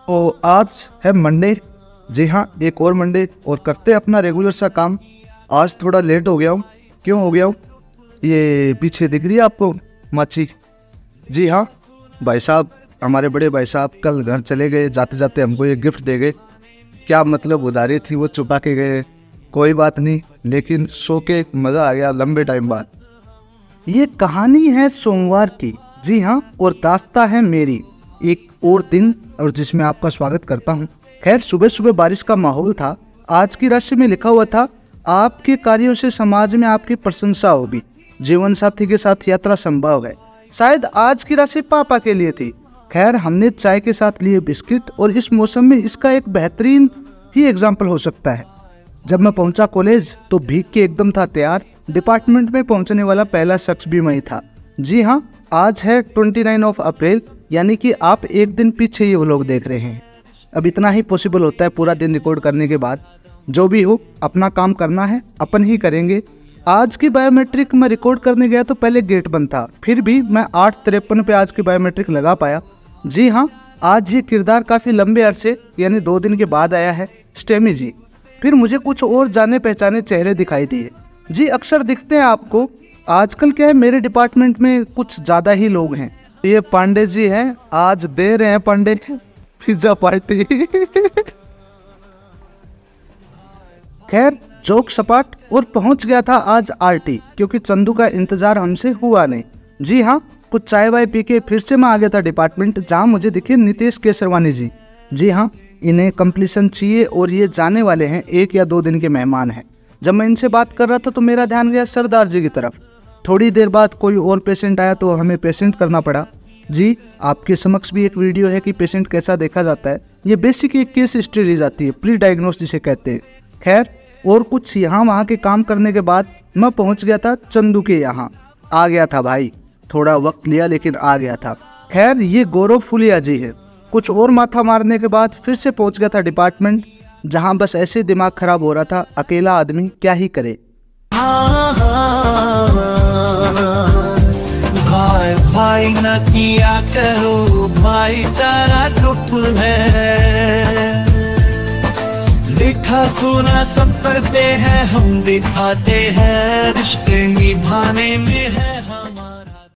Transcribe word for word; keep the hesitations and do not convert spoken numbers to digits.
तो आज है मंडे, जी हाँ एक और मंडे, और करते हैं अपना रेगुलर सा काम। आज थोड़ा लेट हो गया हूँ। क्यों हो गया हूँ? ये पीछे दिख रही है आपको मच्छी? जी हाँ भाई साहब, हमारे बड़े भाई साहब कल घर चले गए, जाते जाते हमको ये गिफ्ट दे गए। क्या मतलब उधारी थी वो चुका के गए, कोई बात नहीं, लेकिन सो के मज़ा आ गया लंबे टाइम बाद। ये कहानी है सोमवार की, जी हाँ, और दास्तां है मेरी एक और दिन, और जिसमें आपका स्वागत करता हूँ। खैर सुबह सुबह बारिश का माहौल था। आज की राशि में लिखा हुआ था, आपके कार्यों से समाज में आपकी प्रशंसा होगी, जीवन साथी के साथ यात्रा संभव है। शायद आज की राशि पापा के लिए थी। खैर हमने चाय के साथ लिए बिस्किट, और इस मौसम में इसका एक बेहतरीन ही एग्जाम्पल हो सकता है। जब मैं पहुंचा कॉलेज तो भीग के एकदम था तैयार। डिपार्टमेंट में पहुंचने वाला पहला शख्स भी मैं था। जी हाँ, आज है उनतीस ऑफ अप्रैल, यानी कि आप एक दिन पीछे ये व्लॉग देख रहे हैं। अब इतना ही पॉसिबल होता है पूरा दिन रिकॉर्ड करने के बाद। जो भी हो, अपना काम करना है, अपन ही करेंगे। आज की बायोमेट्रिक मैं रिकॉर्ड करने गया तो पहले गेट बंद था, फिर भी मैं आठ तिरपन पे आज की बायोमेट्रिक लगा पाया। जी हाँ, आज ये किरदार काफ़ी लंबे अरसे यानी दो दिन के बाद आया है, स्टेमी जी। फिर मुझे कुछ और जाने पहचाने चेहरे दिखाई दिए। जी अक्सर दिखते हैं आपको। आजकल क्या है, मेरे डिपार्टमेंट में कुछ ज़्यादा ही लोग हैं। ये पांडे जी हैं, आज दे रहे हैं पांडे पिज्जा पार्टी। खैर जोक सपाट, और पहुंच गया था आज आरटी, क्योंकि चंदू का इंतजार हमसे हुआ नहीं। जी हाँ, कुछ चाय वाय पी के फिर से मैं आ गया था डिपार्टमेंट, जहां मुझे दिखे नीतीश केसरवानी जी। जी हाँ, इन्हें कंप्लीशन चाहिए और ये जाने वाले हैं, एक या दो दिन के मेहमान हैं। जब मैं इनसे बात कर रहा था तो मेरा ध्यान गया सरदार जी की तरफ। थोड़ी देर बाद कोई और पेशेंट आया तो हमें पेशेंट करना पड़ा। जी आपके समक्ष भी एक वीडियो है कि पेशेंट कैसा देखा जाता है। ये बेसिक एक केस हिस्ट्री ली जाती है, प्री डायग्नोस जिसे कहते हैं। खैर और कुछ यहाँ वहाँ के काम करने के बाद मैं पहुँच गया था चंदू के यहाँ। आ गया था भाई, थोड़ा वक्त लिया लेकिन आ गया था। खैर ये गौरव फुलिया जी है। कुछ और माथा मारने के बाद फिर से पहुँच गया था डिपार्टमेंट, जहाँ बस ऐसे दिमाग खराब हो रहा था, अकेला आदमी क्या ही करे। भाई भाई न किया करो, भाईचारा ग्रुप है। देखा सुना सब करते हैं, हम दिखाते हैं, रिश्ते निभाने में है।